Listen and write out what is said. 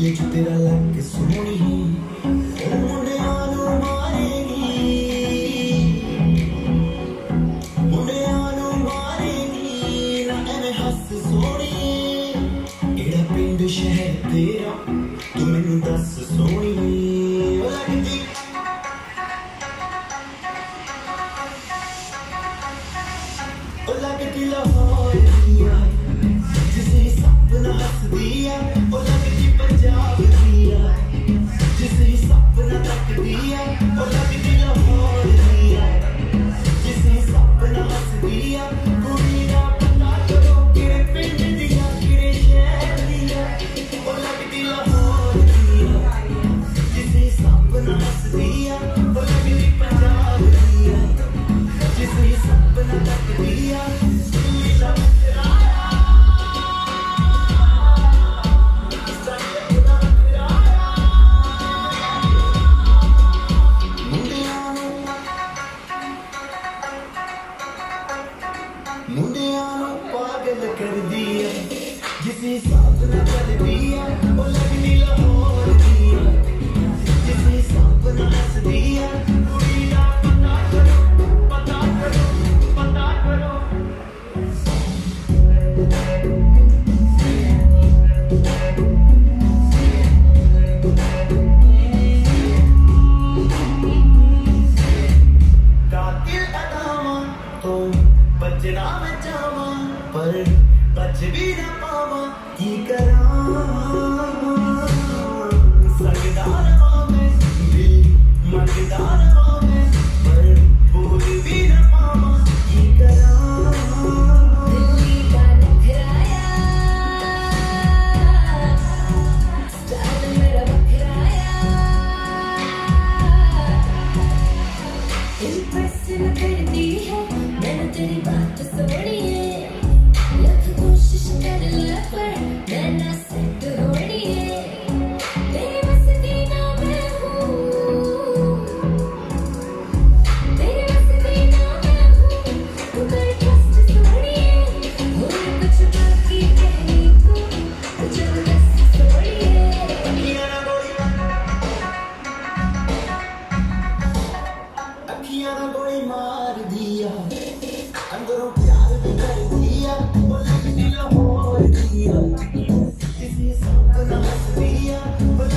तेरा लग सोनी मुंडियां नू मारेगी ना एवें हस सोनी एड़ा पिंड शहर तेरा तू मैनू दस सोनी लगदी लाहौर दिया जिसे सपना हस दिया ओ लगदी पंजाब दिया जिसे सपना तक दिया ओ लगदी लाहौर दिया जिसे सपना हस दिया कुड़ी दा पता करो किरे पिंड दिया किरे शहर दिया ओ लगदी लाहौर दिया जिसे सपना हस दिया ओ लगदी पंजाब दिया जिसे सपना तक दिया मुंडियां नू पागल कर दिया जिसे सपना कर दिया ओ लगदी लाहौर दिया जिसे सपना हस दिया कुड़ी दा पता करो पता करो पता करो कातिल अदामा तो बचना मैं चाहवा पर बच भी ना पावा की करा संगदार में दिल मगदार में पर बोल भी ना पावा की करा दिल्ली का नखराया स्टाइल मेरा बखराया इम्प्रेस न करती है मैंने तेरी बात सोनी है लख कोशिश कर ले पर मैं ना सेट होनी है तेरी मस्ती ना मैं हूँ तेरी मस्ती ना मैं हूँ तू मेरी ट्रस्ट सोनी है और कुछ बाकी कहने को तो चल बस सोनी है अखियां ना गोली मार दिया अंदरों प्यार भी कर दिया ओ लगदी लाहौर दिया जिसे सपना हस दिया।